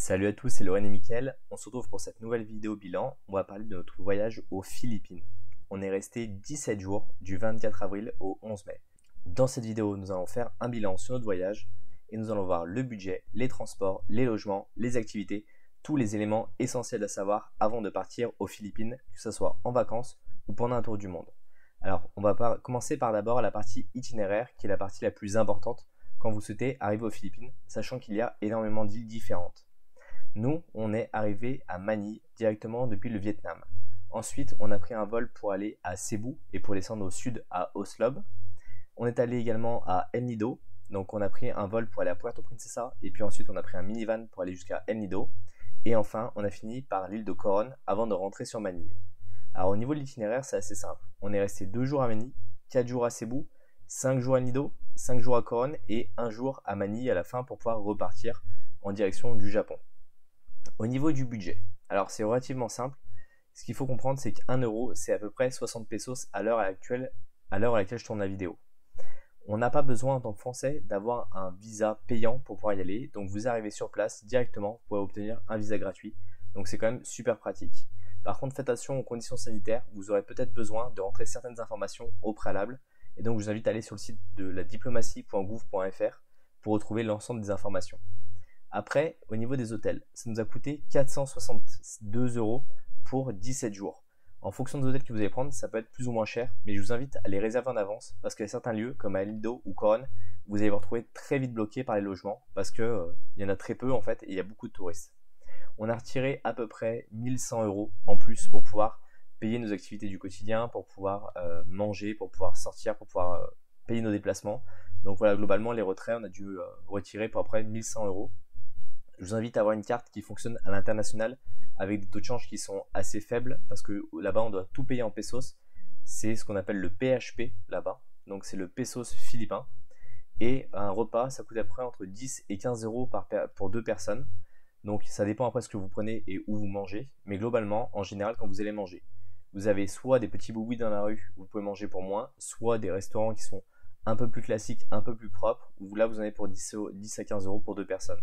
Salut à tous, c'est Lorraine et Mickaël. On se retrouve pour cette nouvelle vidéo bilan. On va parler de notre voyage aux Philippines. On est resté 17 jours du 24 avril au 11 mai. Dans cette vidéo, nous allons faire un bilan sur notre voyage et nous allons voir le budget, les transports, les logements, les activités, tous les éléments essentiels à savoir avant de partir aux Philippines, que ce soit en vacances ou pendant un tour du monde. Alors, on va commencer par d'abord la partie itinéraire, qui est la partie la plus importante quand vous souhaitez arriver aux Philippines, sachant qu'il y a énormément d'îles différentes. Nous, on est arrivé à Manille directement depuis le Vietnam. Ensuite, on a pris un vol pour aller à Cebu et pour descendre au sud à Oslob. On est allé également à El Nido. Donc on a pris un vol pour aller à Puerto Princesa et puis ensuite on a pris un minivan pour aller jusqu'à El Nido. Et enfin, on a fini par l'île de Coron avant de rentrer sur Manille. Alors au niveau de l'itinéraire, c'est assez simple. On est resté 2 jours à Manille, 4 jours à Cebu, 5 jours à El Nido, 5 jours à Coron et 1 jour à Manille à la fin pour pouvoir repartir en direction du Japon. Au niveau du budget, alors c'est relativement simple. Ce qu'il faut comprendre, c'est qu'un euro, c'est à peu près 60 pesos à l'heure à laquelle je tourne la vidéo. On n'a pas besoin en tant que Français d'avoir un visa payant pour pouvoir y aller. Donc vous arrivez sur place directement, vous pouvez obtenir un visa gratuit. Donc c'est quand même super pratique. Par contre, faites attention aux conditions sanitaires. Vous aurez peut-être besoin de rentrer certaines informations au préalable. Et donc je vous invite à aller sur le site de la diplomatie.gouv.fr pour retrouver l'ensemble des informations. Après, au niveau des hôtels, ça nous a coûté 462 euros pour 17 jours. En fonction des hôtels que vous allez prendre, ça peut être plus ou moins cher, mais je vous invite à les réserver en avance parce qu'il y a certains lieux, comme à El Nido ou Coron, vous allez vous retrouver très vite bloqué par les logements parce qu'il y en a très peu en fait et il y a beaucoup de touristes. On a retiré à peu près 1100 euros en plus pour pouvoir payer nos activités du quotidien, pour pouvoir manger, pour pouvoir sortir, pour pouvoir payer nos déplacements. Donc voilà, globalement, les retraits, on a dû retirer pour après 1100 euros. Je vous invite à avoir une carte qui fonctionne à l'international avec des taux de change qui sont assez faibles parce que là-bas on doit tout payer en pesos. C'est ce qu'on appelle le PHP là-bas, donc c'est le pesos philippin. Et un repas, ça coûte à peu près entre 10 et 15 euros pour 2 personnes. Donc ça dépend après ce que vous prenez et où vous mangez. Mais globalement, en général, quand vous allez manger, vous avez soit des petits boui dans la rue où vous pouvez manger pour moins, soit des restaurants qui sont un peu plus classiques, un peu plus propres, où là vous en avez pour 10 à 15 euros pour 2 personnes.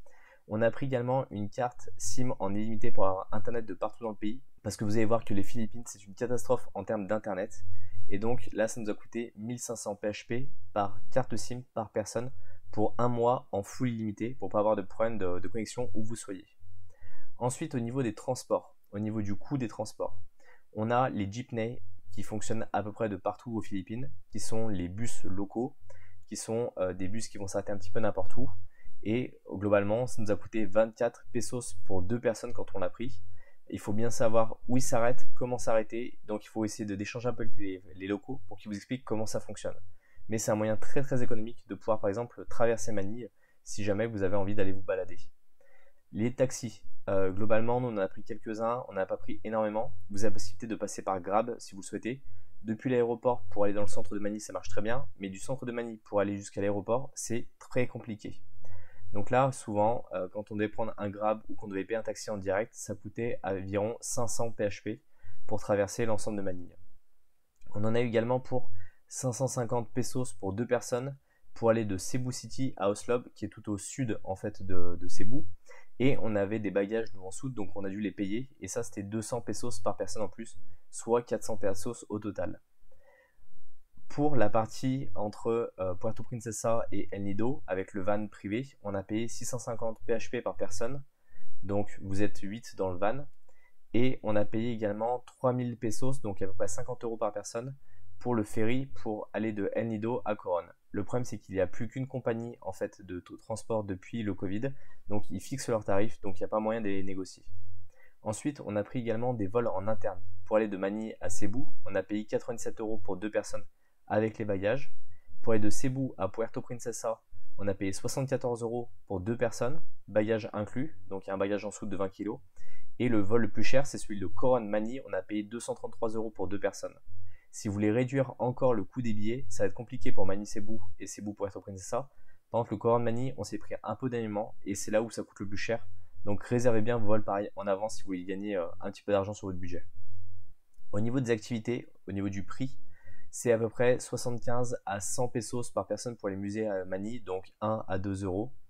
On a pris également une carte SIM en illimité pour avoir internet de partout dans le pays parce que vous allez voir que les Philippines c'est une catastrophe en termes d'internet et donc là ça nous a coûté 1500 PHP par carte SIM par personne pour un mois en full illimité pour pas avoir de problème de connexion où vous soyez. Ensuite au niveau des transports, au niveau du coût des transports, on a les jeepneys qui fonctionnent à peu près de partout aux Philippines, qui sont les bus locaux, qui sont des bus qui vont s'arrêter un petit peu n'importe où. Et globalement, ça nous a coûté 24 pesos pour 2 personnes quand on l'a pris. Il faut bien savoir où il s'arrête, comment s'arrêter. Donc il faut essayer d'échanger un peu avec les locaux pour qu'ils vous expliquent comment ça fonctionne. Mais c'est un moyen très très économique de pouvoir par exemple traverser Manille si jamais vous avez envie d'aller vous balader. Les taxis, globalement, nous on en a pris quelques-uns, on n'a pas pris énormément. Vous avez la possibilité de passer par Grab si vous le souhaitez. Depuis l'aéroport pour aller dans le centre de Manille, ça marche très bien. Mais du centre de Manille pour aller jusqu'à l'aéroport, c'est très compliqué. Donc là, souvent, quand on devait prendre un Grab ou qu'on devait payer un taxi en direct, ça coûtait environ 500 PHP pour traverser l'ensemble de Manille. On en a eu également pour 550 pesos pour 2 personnes pour aller de Cebu City à Oslob, qui est tout au sud en fait de Cebu. Et on avait des bagages nous en soute, donc on a dû les payer. Et ça, c'était 200 pesos par personne en plus, soit 400 pesos au total. Pour la partie entre Puerto Princesa et El Nido, avec le van privé, on a payé 650 PHP par personne. Donc vous êtes 8 dans le van. Et on a payé également 3000 pesos, donc à peu près 50 euros par personne, pour le ferry pour aller de El Nido à Coron. Le problème c'est qu'il n'y a plus qu'une compagnie en fait de transport depuis le Covid. Donc ils fixent leurs tarifs, donc il n'y a pas moyen de les négocier. Ensuite, on a pris également des vols en interne. Pour aller de Manille à Cebu, on a payé 97 euros pour 2 personnes avec les bagages. Pour aller de Cebu à Puerto Princesa, on a payé 74 euros pour 2 personnes, bagages inclus, donc il y a un bagage en soute de 20 kg. Et le vol le plus cher, c'est celui de Coron-Manille, on a payé 233 euros pour 2 personnes. Si vous voulez réduire encore le coût des billets, ça va être compliqué pour Manille-Cebu et Cebu-Puerto Princesa. Par contre, le Coron-Manille, on s'est pris un peu d'animement et c'est là où ça coûte le plus cher. Donc réservez bien vos vols pareil en avance si vous voulez gagner un petit peu d'argent sur votre budget. Au niveau des activités, au niveau du prix, c'est à peu près 75 à 100 pesos par personne pour les musées à Manille, donc 1 à 2 euros.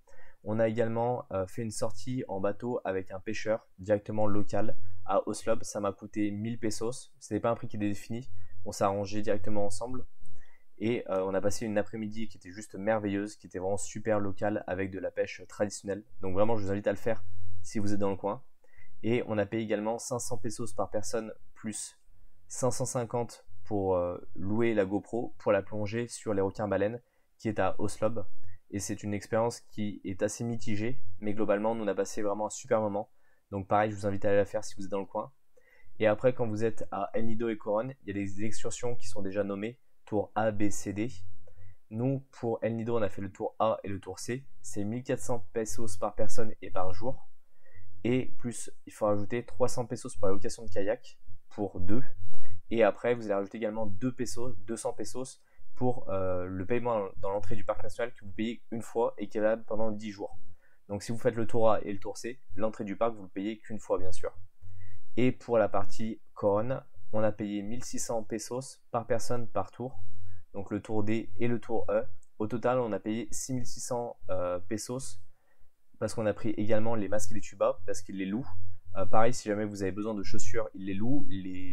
On a également fait une sortie en bateau avec un pêcheur directement local à Oslob. Ça m'a coûté 1000 pesos. Ce n'est pas un prix qui est défini. On s'est arrangé directement ensemble. Et on a passé une après-midi qui était juste merveilleuse, qui était vraiment super locale avec de la pêche traditionnelle. Donc vraiment, je vous invite à le faire si vous êtes dans le coin. Et on a payé également 500 pesos par personne plus 550 pour louer la GoPro pour la plongée sur les requins-baleines qui est à Oslob. Et c'est une expérience qui est assez mitigée, mais globalement, nous on a passé vraiment un super moment. Donc pareil, je vous invite à aller la faire si vous êtes dans le coin. Et après, quand vous êtes à El Nido et Coron, il y a des excursions qui sont déjà nommées tour A, B, C, D. Nous, pour El Nido, on a fait le tour A et le tour C. C'est 1400 pesos par personne et par jour. Et plus, il faut rajouter 300 pesos pour la location de kayak pour deux. Et après, vous allez rajouter également 200 pesos pour le paiement dans l'entrée du parc national que vous payez une fois et qui est valable pendant 10 jours. Donc si vous faites le tour A et le tour C, l'entrée du parc, vous ne le payez qu'une fois bien sûr. Et pour la partie Coron, on a payé 1600 pesos par personne par tour. Donc le tour D et le tour E. Au total, on a payé 6600 pesos parce qu'on a pris également les masques et les tubas parce qu'ils les louent. Pareil, si jamais vous avez besoin de chaussures, ils les louent.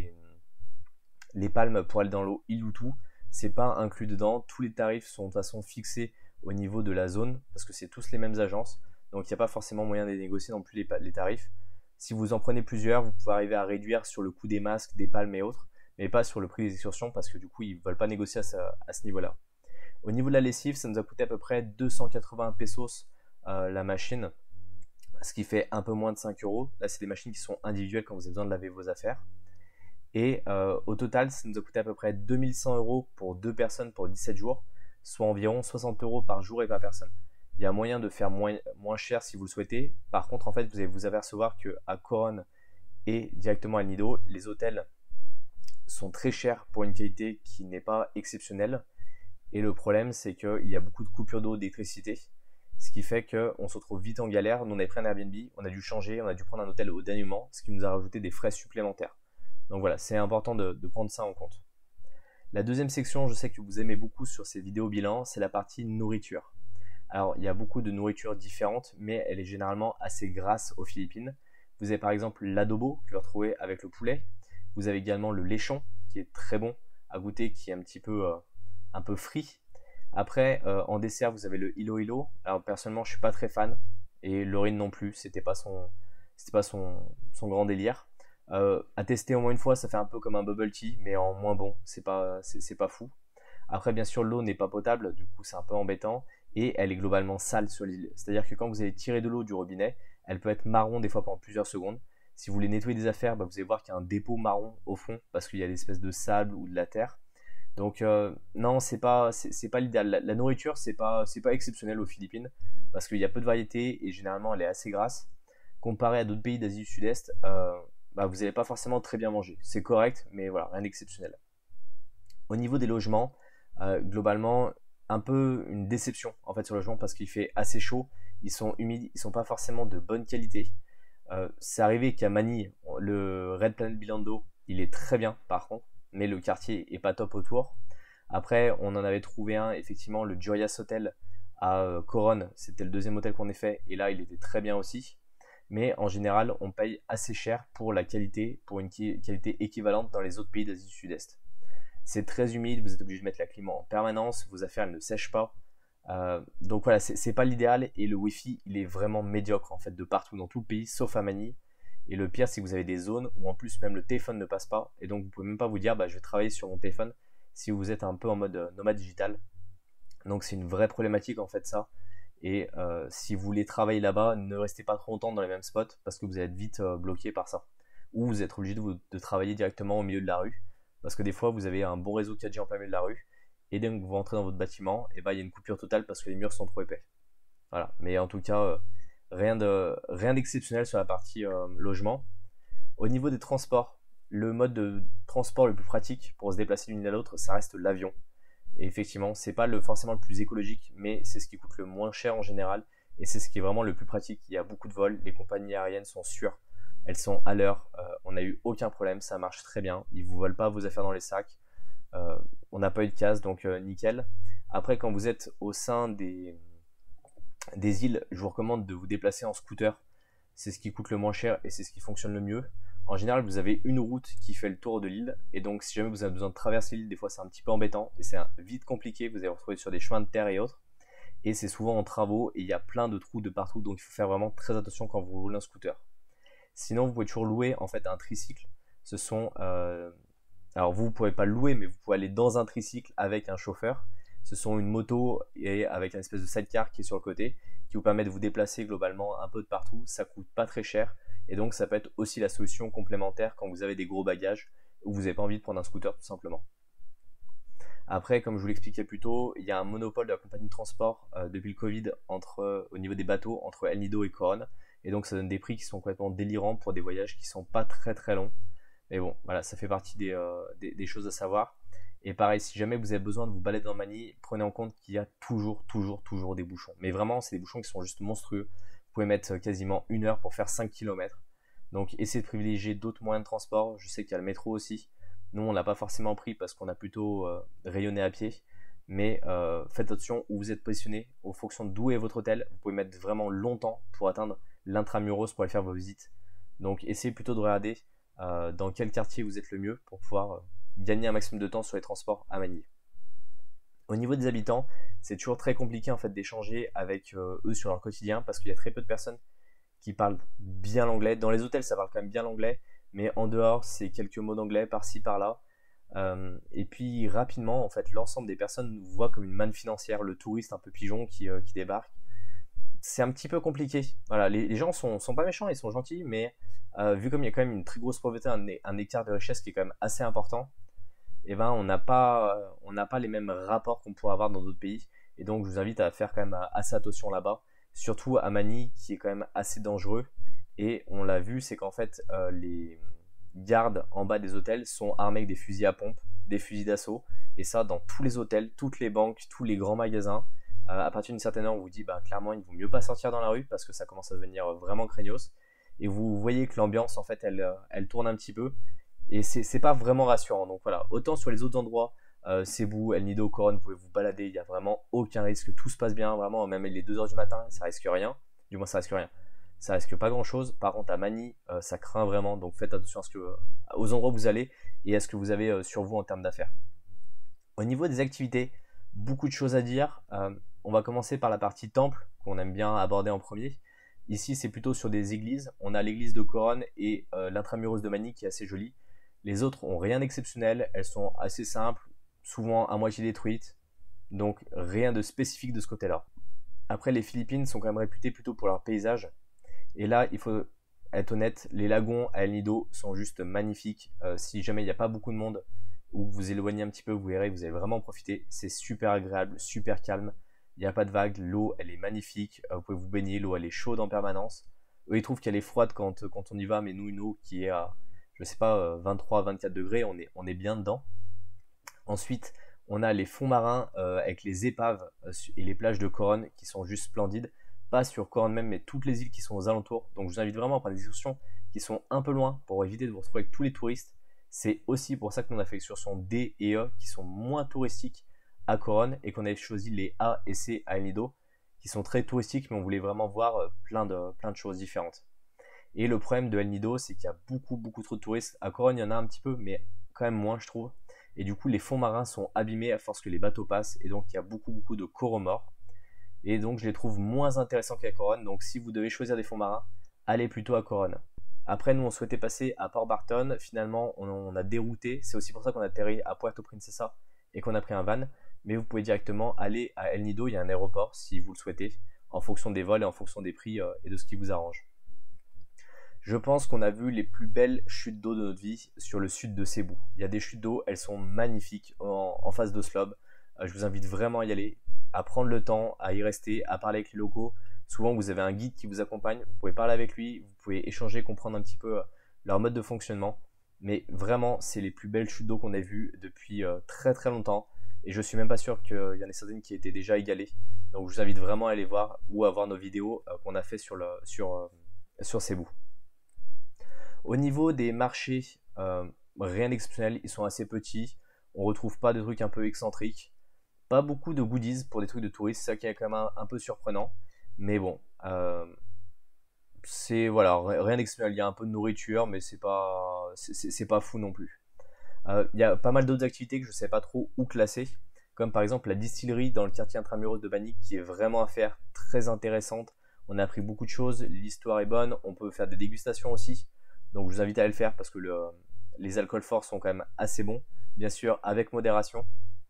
Les palmes pour aller dans l'eau, ils louent tout. C'est pas inclus dedans. Tous les tarifs sont de toute façon fixés au niveau de la zone parce que c'est tous les mêmes agences. Donc il n'y a pas forcément moyen de négocier non plus les tarifs. Si vous en prenez plusieurs, vous pouvez arriver à réduire sur le coût des masques, des palmes et autres, mais pas sur le prix des excursions parce que du coup ils ne veulent pas négocier à ce niveau-là. Au niveau de la lessive, ça nous a coûté à peu près 280 pesos la machine, ce qui fait un peu moins de 5 euros. Là, c'est des machines qui sont individuelles quand vous avez besoin de laver vos affaires. Et au total, ça nous a coûté à peu près 2100 euros pour deux personnes pour 17 jours, soit environ 60 euros par jour et par personne. Il y a moyen de faire moins cher si vous le souhaitez. Par contre, en fait, vous allez vous apercevoir qu'à Coron et directement à El Nido, les hôtels sont très chers pour une qualité qui n'est pas exceptionnelle. Et le problème, c'est qu'il y a beaucoup de coupures d'eau, d'électricité, ce qui fait qu'on se retrouve vite en galère. Nous, on avait pris un Airbnb, on a dû changer, on a dû prendre un hôtel au dernier moment, ce qui nous a rajouté des frais supplémentaires. Donc voilà, c'est important de prendre ça en compte. La deuxième section, je sais que vous aimez beaucoup sur ces vidéos bilan, c'est la partie nourriture. Alors, il y a beaucoup de nourriture différentes, mais elle est généralement assez grasse aux Philippines. Vous avez par exemple l'adobo que vous retrouvez avec le poulet. Vous avez également le lechon qui est très bon à goûter, qui est un peu frit. Après, en dessert, vous avez le ilo-ilo. Alors personnellement, je suis pas très fan et l'orine non plus. C'était pas son grand délire. À tester au moins une fois, ça fait un peu comme un bubble tea, mais en moins bon. C'est pas fou. Après, bien sûr, l'eau n'est pas potable, du coup, c'est un peu embêtant et elle est globalement sale sur l'île. C'est-à-dire que quand vous allez tirer de l'eau du robinet, elle peut être marron des fois pendant plusieurs secondes. Si vous voulez nettoyer des affaires, vous allez voir qu'il y a un dépôt marron au fond parce qu'il y a des espèces de sable ou de la terre. Donc non, c'est pas l'idéal. La nourriture, c'est pas exceptionnel aux Philippines parce qu'il y a peu de variétés et généralement elle est assez grasse. Comparé à d'autres pays d'Asie du Sud-Est, vous n'allez pas forcément très bien manger. C'est correct, mais voilà, rien d'exceptionnel. Au niveau des logements, globalement, un peu une déception en fait sur le logement parce qu'il fait assez chaud, ils sont humides, ils sont pas forcément de bonne qualité. C'est arrivé qu'à Manille, le Red Planet Bilando, il est très bien par contre, mais le quartier est pas top autour. Après, on en avait trouvé un, effectivement, le Joyas Hotel à Coron, c'était le deuxième hôtel qu'on ait fait, et là il était très bien aussi. Mais en général, on paye assez cher pour la qualité, pour une qualité équivalente dans les autres pays d'Asie du Sud-Est. C'est très humide, vous êtes obligé de mettre la clim en permanence, vos affaires elles ne sèchent pas. Donc voilà, c'est pas l'idéal et le Wi-Fi il est vraiment médiocre en fait de partout dans tout le pays sauf à Manille. Et le pire c'est que vous avez des zones où en plus même le téléphone ne passe pas et donc vous pouvez même pas vous dire je vais travailler sur mon téléphone si vous êtes un peu en mode nomade digital. Donc c'est une vraie problématique en fait ça. Et si vous voulez travailler là-bas, ne restez pas trop longtemps dans les mêmes spots parce que vous allez être vite bloqué par ça. Ou vous êtes obligé de travailler directement au milieu de la rue. Parce que des fois, vous avez un bon réseau 4G en plein milieu de la rue, et dès que vous rentrez dans votre bâtiment, il y a une coupure totale parce que les murs sont trop épais. Voilà. Mais en tout cas, rien d'exceptionnel sur la partie logement. Au niveau des transports, le mode de transport le plus pratique pour se déplacer d'une île à l'autre, ça reste l'avion. Et effectivement, c'est pas forcément le plus écologique, mais c'est ce qui coûte le moins cher en général, et c'est ce qui est vraiment le plus pratique. Il y a beaucoup de vols, les compagnies aériennes sont sûres. Elles sont à l'heure, on n'a eu aucun problème, ça marche très bien, ils ne vous volent pas vos affaires dans les sacs, on n'a pas eu de casse, donc nickel. Après, quand vous êtes au sein des Des îles, je vous recommande de vous déplacer en scooter. C'est ce qui coûte le moins cher et c'est ce qui fonctionne le mieux. En général, vous avez une route qui fait le tour de l'île. Et donc, si jamais vous avez besoin de traverser l'île, des fois c'est un petit peu embêtant et c'est vite compliqué. Vous allez vous retrouver sur des chemins de terre et autres. Et c'est souvent en travaux et il y a plein de trous de partout. Donc, il faut faire vraiment très attention quand vous roulez un scooter. Sinon, vous pouvez toujours louer en fait un tricycle. Ce sont alors vous ne pouvez pas le louer, mais vous pouvez aller dans un tricycle avec un chauffeur. Ce sont une moto et avec une espèce de sidecar qui est sur le côté, qui vous permet de vous déplacer globalement un peu de partout. Ça coûte pas très cher et donc ça peut être aussi la solution complémentaire quand vous avez des gros bagages ou vous n'avez pas envie de prendre un scooter tout simplement. Après, comme je vous l'expliquais plus tôt, il y a un monopole de la compagnie de transport depuis le Covid au niveau des bateaux entre El Nido et Coron. Et donc ça donne des prix qui sont complètement délirants pour des voyages qui sont pas très très longs. Mais bon, voilà, ça fait partie des choses à savoir. Et pareil, si jamais vous avez besoin de vous balader dans Manille, prenez en compte qu'il y a toujours des bouchons. Mais vraiment, c'est des bouchons qui sont juste monstrueux. Vous pouvez mettre quasiment 1 heure pour faire 5 km. Donc essayez de privilégier d'autres moyens de transport. Je sais qu'il y a le métro aussi. Nous, on ne l'a pas forcément pris parce qu'on a plutôt rayonné à pied. Mais faites attention où vous êtes positionné. En fonction d'où est votre hôtel, vous pouvez mettre vraiment longtemps pour atteindre l'intramuros pour aller faire vos visites. Donc essayez plutôt de regarder dans quel quartier vous êtes le mieux pour pouvoir gagner un maximum de temps sur les transports à Manille. Au niveau des habitants, c'est toujours très compliqué en fait d'échanger avec eux sur leur quotidien parce qu'il y a très peu de personnes qui parlent bien l'anglais. Dans les hôtels, ça parle quand même bien l'anglais, mais en dehors, c'est quelques mots d'anglais par-ci par-là. Et puis rapidement, en fait, l'ensemble des personnes nous voient comme une manne financière, le touriste un peu pigeon qui débarque. C'est un petit peu compliqué. Voilà, les gens sont pas méchants, ils sont gentils, mais vu comme il y a quand même une très grosse pauvreté, un écart de richesse qui est quand même assez important, et ben on n'a pas les mêmes rapports qu'on pourrait avoir dans d'autres pays. Et donc je vous invite à faire quand même assez attention là-bas, surtout à Manille qui est quand même assez dangereux. Et on l'a vu, c'est qu'en fait les gardes en bas des hôtels sont armés avec des fusils à pompe, des fusils d'assaut, et ça dans tous les hôtels, toutes les banques, tous les grands magasins. À partir d'une certaine heure, on vous dit bah, clairement il vaut mieux pas sortir dans la rue parce que ça commence à devenir vraiment craignos. Et vous voyez que l'ambiance en fait elle tourne un petit peu et c'est pas vraiment rassurant. Donc voilà, autant sur les autres endroits, Cebu, El Nido, Coron, vous pouvez vous balader, il n'y a vraiment aucun risque, tout se passe bien, vraiment, même les 2 heures du matin, ça risque rien. Du moins, ça risque rien. Ça risque pas grand chose. Par contre, à Manille, ça craint vraiment. Donc faites attention aux endroits où vous allez et à ce que vous avez sur vous en termes d'affaires. Au niveau des activités, beaucoup de choses à dire. On va commencer par la partie temple, qu'on aime bien aborder en premier. Ici, c'est plutôt sur des églises. On a l'église de Coron et l'intramuros de Manille qui est assez jolie. Les autres ont rien d'exceptionnel, elles sont assez simples, souvent à moitié détruites, donc rien de spécifique de ce côté-là. Après, les Philippines sont quand même réputées plutôt pour leur paysage, et là, il faut être honnête, les lagons à El Nido sont juste magnifiques. Si jamais il n'y a pas beaucoup de monde, ou que vous éloignez un petit peu, vous verrez que vous allez vraiment profiter. C'est super agréable, super calme, il n'y a pas de vagues, l'eau elle est magnifique, vous pouvez vous baigner, l'eau elle est chaude en permanence. Eux ils trouvent qu'elle est froide quand on y va, mais nous une eau qui est à je sais pas, 23-24 degrés, on est bien dedans. Ensuite, on a les fonds marins avec les épaves et les plages de Coron qui sont juste splendides. Pas sur Coron même, mais toutes les îles qui sont aux alentours. Donc je vous invite vraiment à prendre des excursions qui sont un peu loin pour éviter de vous retrouver avec tous les touristes. C'est aussi pour ça que l'on a fait l'excursion D et E qui sont moins touristiques à Coron et qu'on a choisi les A et C à El Nido qui sont très touristiques, mais on voulait vraiment voir plein de choses différentes. Et le problème de El Nido, c'est qu'il y a beaucoup trop de touristes. À Coron, il y en a un petit peu, mais quand même moins, je trouve. Et du coup, les fonds marins sont abîmés à force que les bateaux passent. Et donc, il y a beaucoup de coraux morts. Et donc, je les trouve moins intéressants qu'à Coron. Donc, si vous devez choisir des fonds marins, allez plutôt à Coron. Après, nous, on souhaitait passer à Port Barton. Finalement, on a dérouté. C'est aussi pour ça qu'on a atterri à Puerto Princesa et qu'on a pris un van. Mais vous pouvez directement aller à El Nido. Il y a un aéroport si vous le souhaitez, en fonction des vols et en fonction des prix et de ce qui vous arrange. Je pense qu'on a vu les plus belles chutes d'eau de notre vie sur le sud de Cebu. Il y a des chutes d'eau, elles sont magnifiques en face d'Oslob. Je vous invite vraiment à y aller, à prendre le temps, à y rester, à parler avec les locaux. Souvent, vous avez un guide qui vous accompagne, vous pouvez parler avec lui, vous pouvez échanger, comprendre un petit peu leur mode de fonctionnement. Mais vraiment, c'est les plus belles chutes d'eau qu'on ait vues depuis très longtemps. Et je suis même pas sûr qu'il y en ait certaines qui étaient déjà égalées. Donc, je vous invite vraiment à aller voir ou à voir nos vidéos qu'on a fait sur Cebu. Au niveau des marchés, rien d'exceptionnel, ils sont assez petits. On retrouve pas de trucs un peu excentriques. Pas beaucoup de goodies pour des trucs de touristes, c'est ça qui est quand même un peu surprenant. Mais bon, c'est voilà, rien d'exceptionnel. Il y a un peu de nourriture, mais c'est pas fou non plus. Il y a pas mal d'autres activités que je ne sais pas trop où classer, comme par exemple la distillerie dans le quartier intramuros de Bagny, qui est vraiment à faire, très intéressante. On a appris beaucoup de choses, l'histoire est bonne, on peut faire des dégustations aussi. Donc je vous invite à le faire parce que les alcools forts sont quand même assez bons, bien sûr avec modération.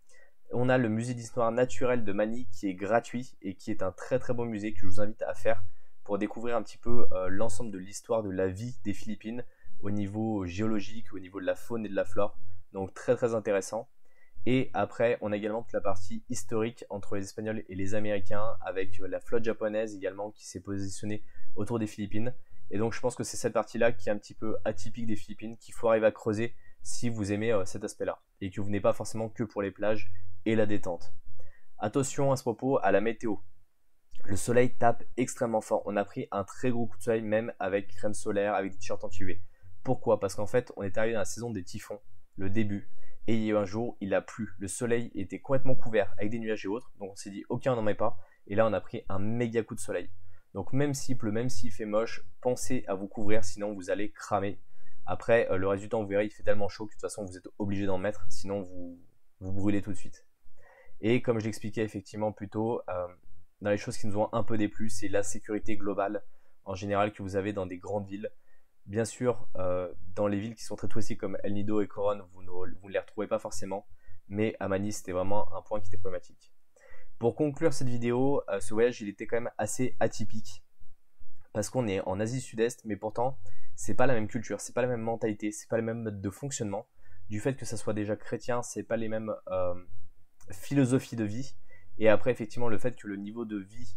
On a le musée d'histoire naturelle de Manille qui est gratuit et qui est un très très bon musée que je vous invite à faire pour découvrir un petit peu l'ensemble de l'histoire de la vie des Philippines au niveau géologique, au niveau de la faune et de la flore. Donc très très intéressant. Et après, on a également toute la partie historique entre les Espagnols et les Américains avec la flotte japonaise également qui s'est positionnée autour des Philippines. Et donc je pense que c'est cette partie-là qui est un petit peu atypique des Philippines qu'il faut arriver à creuser si vous aimez cet aspect-là et que vous n'êtes pas forcément que pour les plages et la détente. Attention à ce propos à la météo. Le soleil tape extrêmement fort. On a pris un très gros coup de soleil même avec crème solaire, avec des t-shirts anti-UV. Pourquoi? Parce qu'en fait, on est arrivé dans la saison des typhons, le début, et il y a eu un jour, il a plu. Le soleil était complètement couvert avec des nuages et autres. Donc on s'est dit, ok, on n'en met pas. Et là, on a pris un méga coup de soleil. Donc même s'il pleut, même s'il fait moche, pensez à vous couvrir, sinon vous allez cramer. Après, le reste du temps, vous verrez, il fait tellement chaud que de toute façon, vous êtes obligé d'en mettre, sinon vous brûlez tout de suite. Et comme je l'expliquais effectivement plus tôt, dans les choses qui nous ont un peu déplu, c'est la sécurité globale en général que vous avez dans des grandes villes. Bien sûr, dans les villes qui sont très touristiques comme El Nido et Coron, vous ne les retrouvez pas forcément, mais à Manille, c'était vraiment un point qui était problématique. Pour conclure cette vidéo, ce voyage, il était quand même assez atypique, parce qu'on est en Asie Sud-Est, mais pourtant, c'est pas la même culture, c'est pas la même mentalité, c'est pas les mêmes modes de fonctionnement. Du fait que ça soit déjà chrétien, c'est pas les mêmes philosophie de vie. Et après, effectivement, le fait que le niveau de vie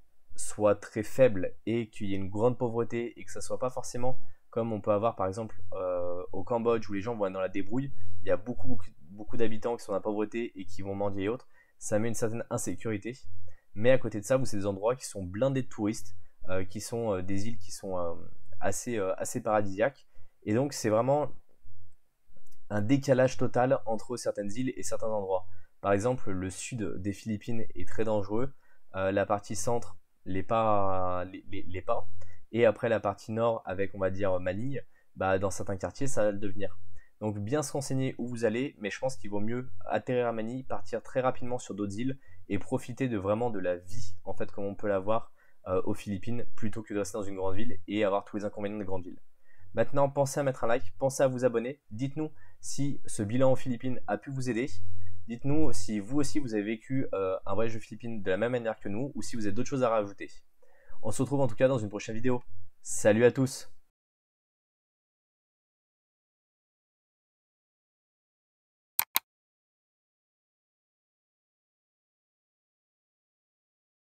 soit très faible et qu'il y ait une grande pauvreté et que ça soit pas forcément comme on peut avoir par exemple au Cambodge où les gens vont être dans la débrouille, il y a beaucoup d'habitants qui sont dans la pauvreté et qui vont mendier et autres, ça met une certaine insécurité. Mais à côté de ça, vous c'est des endroits qui sont blindés de touristes, qui sont des îles qui sont assez paradisiaques. Et donc c'est vraiment un décalage total entre certaines îles et certains endroits. Par exemple, le sud des Philippines est très dangereux, la partie centre les pas, et après la partie nord avec on va dire Manille, bah, dans certains quartiers ça va le devenir. Donc bien se renseigner où vous allez, mais je pense qu'il vaut mieux atterrir à Manille, partir très rapidement sur d'autres îles et profiter de vraiment de la vie en fait comme on peut l'avoir aux Philippines plutôt que de rester dans une grande ville et avoir tous les inconvénients des grandes villes. Maintenant, pensez à mettre un like, pensez à vous abonner, dites-nous si ce bilan aux Philippines a pu vous aider. Dites-nous si vous aussi vous avez vécu un voyage aux Philippines de la même manière que nous ou si vous avez d'autres choses à rajouter. On se retrouve en tout cas dans une prochaine vidéo. Salut à tous!